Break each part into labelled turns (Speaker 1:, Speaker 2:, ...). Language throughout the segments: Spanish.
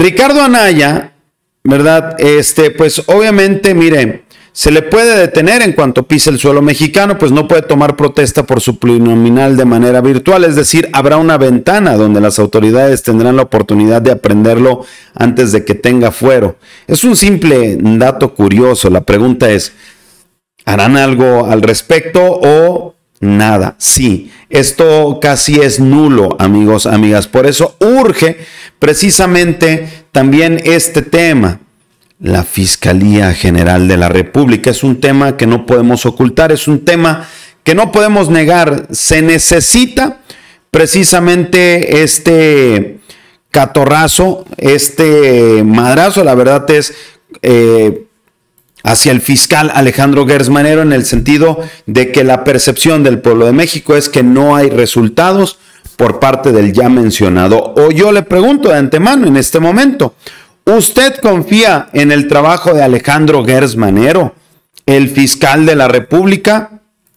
Speaker 1: Ricardo Anaya, ¿verdad? Pues obviamente, mire, se le puede detener en cuanto pise el suelo mexicano, pues no puede tomar protesta por su plurinominal de manera virtual, es decir, habrá una ventana donde las autoridades tendrán la oportunidad de aprenderlo antes de que tenga fuero. Es un simple dato curioso, la pregunta es, ¿harán algo al respecto o nada? Sí, esto casi es nulo, amigos, amigas, por eso urge precisamente también este tema. La Fiscalía General de la República es un tema que no podemos ocultar, es un tema que no podemos negar. Se necesita precisamente este catorrazo, este madrazo, la verdad es hacia el fiscal Alejandro Gertz Manero, en el sentido de que la percepción del pueblo de México es que no hay resultados por parte del ya mencionado. O yo le pregunto de antemano en este momento, ¿usted confía en el trabajo de Alejandro Gertz Manero, el fiscal de la República?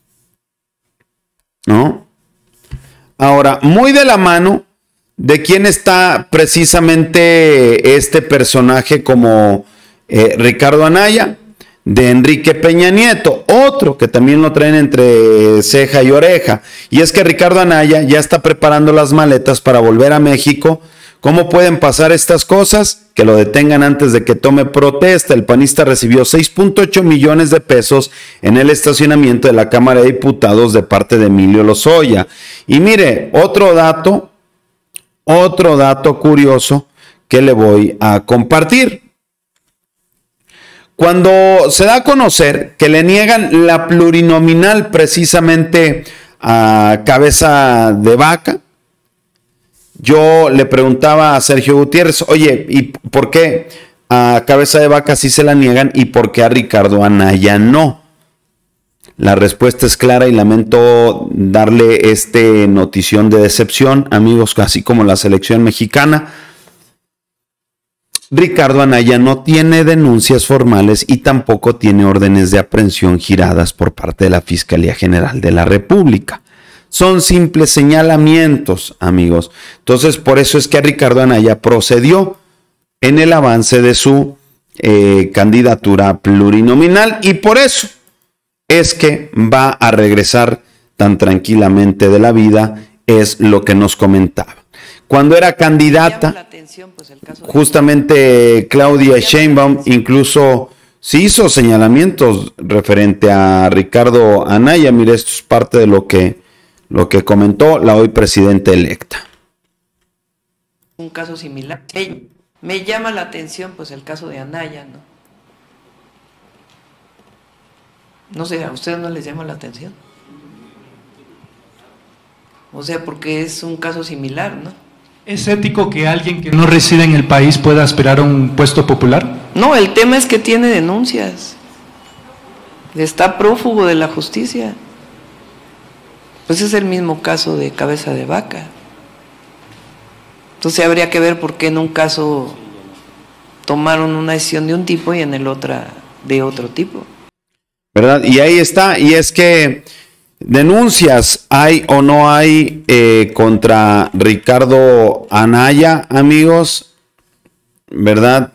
Speaker 1: ¿No? Ahora, muy de la mano de quién está precisamente este personaje como Ricardo Anaya, de Enrique Peña Nieto, otro que también lo traen entre ceja y oreja, y es que Ricardo Anaya ya está preparando las maletas para volver a México. ¿Cómo pueden pasar estas cosas? Que lo detengan antes de que tome protesta. El panista recibió 6.8 millones de pesos en el estacionamiento de la Cámara de Diputados de parte de Emilio Lozoya. Y mire, otro dato curioso que le voy a compartir. Cuando se da a conocer que le niegan la plurinominal precisamente a Cabeza de Vaca, yo le preguntaba a Sergio Gutiérrez, oye, ¿y por qué a Cabeza de Vaca sí se la niegan y por qué a Ricardo Anaya no? La respuesta es clara y lamento darle notición de decepción, amigos, así como la selección mexicana. Ricardo Anaya no tiene denuncias formales y tampoco tiene órdenes de aprehensión giradas por parte de la Fiscalía General de la República. Son simples señalamientos, amigos. Entonces, por eso es que Ricardo Anaya procedió en el avance de su candidatura plurinominal y por eso es que va a regresar tan tranquilamente de la vida, es lo que nos comentaba. Cuando era candidata, justamente Claudia Sheinbaum incluso se hizo señalamientos referente a Ricardo Anaya. Mire, esto es parte de lo que comentó la hoy presidenta electa.
Speaker 2: Un caso similar. Me llama la atención pues el caso de Anaya, ¿no? No sé, ¿a ustedes no les llama la atención? O sea, porque es un caso similar, ¿no?
Speaker 3: ¿Es ético que alguien que no reside en el país pueda aspirar a un puesto popular?
Speaker 2: No, el tema es que tiene denuncias. Está prófugo de la justicia. Pues es el mismo caso de Cabeza de Vaca. Entonces habría que ver por qué en un caso tomaron una decisión de un tipo y en el otro de otro tipo.
Speaker 1: ¿Verdad? Y ahí está, y es que denuncias hay o no hay contra Ricardo Anaya, amigos, ¿verdad?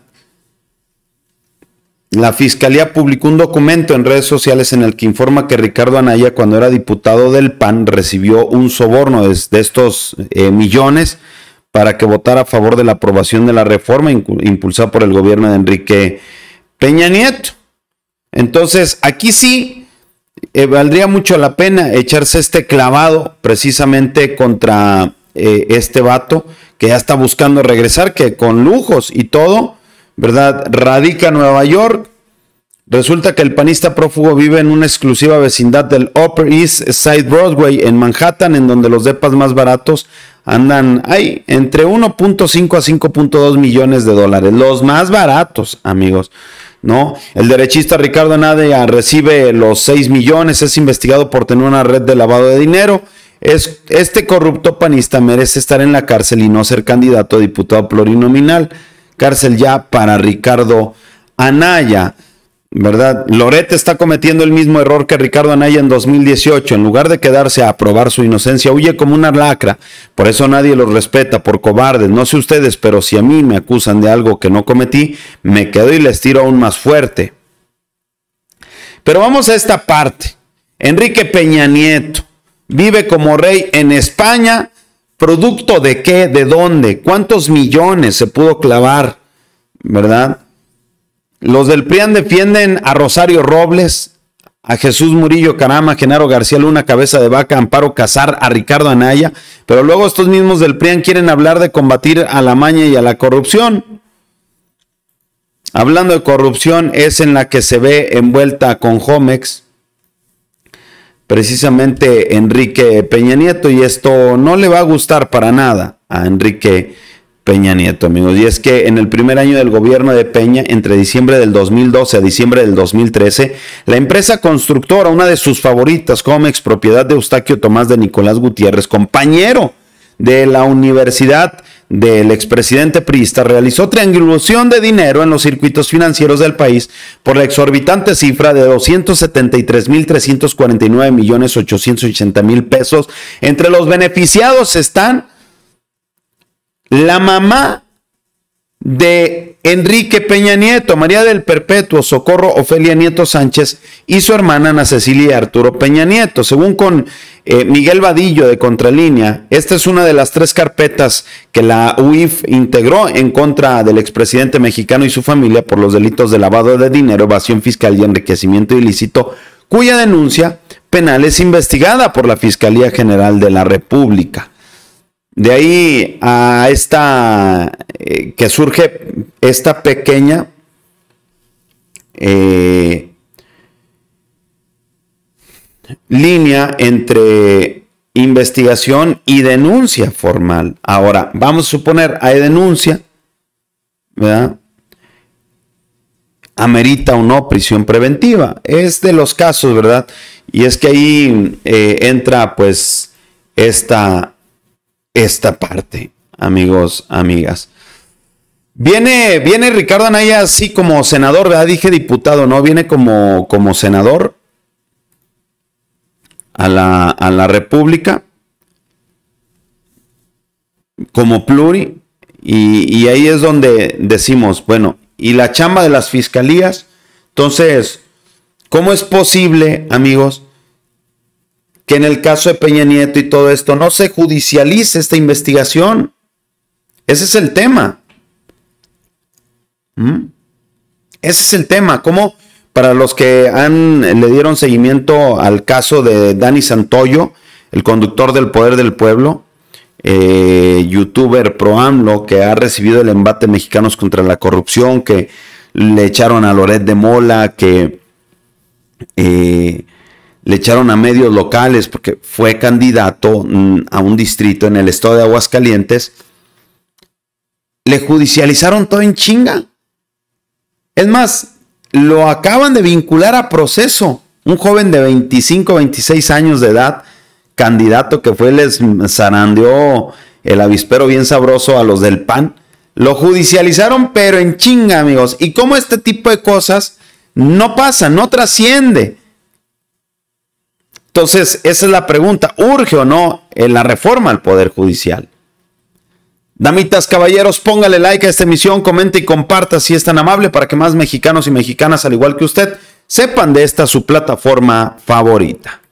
Speaker 1: La Fiscalía publicó un documento en redes sociales en el que informa que Ricardo Anaya, cuando era diputado del PAN, recibió un soborno de estos millones para que votara a favor de la aprobación de la reforma impulsada por el gobierno de Enrique Peña Nieto. Entonces, aquí sí valdría mucho la pena echarse este clavado precisamente contra este vato que ya está buscando regresar, que con lujos y todo, ¿verdad? Radica en Nueva York. Resulta que el panista prófugo vive en una exclusiva vecindad del Upper East Side Broadway en Manhattan, en donde los depas más baratos andan ahí entre 1.5 a 5.2 millones de dólares. Los más baratos, amigos, ¿no? El derechista Ricardo Anaya recibe los 6 millones, es investigado por tener una red de lavado de dinero. Este corrupto panista merece estar en la cárcel y no ser candidato a diputado plurinominal. Cárcel ya para Ricardo Anaya. ¿verdad? Loret está cometiendo el mismo error que Ricardo Anaya en 2018. En lugar de quedarse a probar su inocencia, huye como una lacra. Por eso nadie los respeta, por cobardes. No sé ustedes, pero si a mí me acusan de algo que no cometí, me quedo y les tiro aún más fuerte. Pero vamos a esta parte. Enrique Peña Nieto vive como rey en España. ¿Producto de qué? ¿De dónde? ¿Cuántos millones se pudo clavar? ¿Verdad? Los del PRIAN defienden a Rosario Robles, a Jesús Murillo Caram, a Genaro García Luna, Cabeza de Vaca, Amparo Casar, a Ricardo Anaya, pero luego estos mismos del PRIAN quieren hablar de combatir a la maña y a la corrupción. Hablando de corrupción, es en la que se ve envuelta con Jomex, precisamente Enrique Peña Nieto, y esto no le va a gustar para nada a Enrique Peña Nieto, amigos. Y es que en el primer año del gobierno de Peña, entre diciembre del 2012 a diciembre del 2013, la empresa constructora, una de sus favoritas, Jomex, propiedad de Eustaquio Tomás de Nicolás Gutiérrez, compañero de la universidad del expresidente priista, realizó triangulación de dinero en los circuitos financieros del país por la exorbitante cifra de 273,349,880,000 pesos. Entre los beneficiados están la mamá de Enrique Peña Nieto, María del Perpetuo Socorro Ofelia Nieto Sánchez, y su hermana Ana Cecilia Arturo Peña Nieto. Según con Miguel Vadillo de Contralínea, esta es una de las 3 carpetas que la UIF integró en contra del expresidente mexicano y su familia por los delitos de lavado de dinero, evasión fiscal y enriquecimiento ilícito, cuya denuncia penal es investigada por la Fiscalía General de la República. De ahí a esta que surge esta pequeña línea entre investigación y denuncia formal. Ahora, vamos a suponer, hay denuncia, ¿verdad? Amerita o no prisión preventiva. Es de los casos, ¿verdad? Y es que ahí entra pues esta parte, amigos, amigas. Viene Ricardo Anaya así como senador, ¿verdad? Dije diputado, ¿no? Viene como senador a la República, como pluri, y ahí es donde decimos, bueno, y la chamba de las fiscalías. Entonces, ¿cómo es posible, amigos, que en el caso de Peña Nieto y todo esto no se judicialice esta investigación? Ese es el tema. Ese es el tema. ¿Cómo? Para los que le dieron seguimiento al caso de Dani Santoyo, el conductor del Poder del Pueblo, youtuber pro AMLO, que ha recibido el embate Mexicanos contra la Corrupción, que le echaron a Loret de Mola, que le echaron a medios locales porque fue candidato a un distrito en el estado de Aguascalientes. Le judicializaron todo en chinga. Es más, lo acaban de vincular a proceso. Un joven de 25, 26 años de edad, candidato que fue, les zarandeó el avispero bien sabroso a los del PAN. Lo judicializaron, pero en chinga, amigos. Y cómo este tipo de cosas no pasa, no trasciende. Entonces, esa es la pregunta. ¿Urge o no la reforma al Poder Judicial? Damitas, caballeros, póngale like a esta emisión, comente y comparta si es tan amable para que más mexicanos y mexicanas, al igual que usted, sepan de esta su plataforma favorita.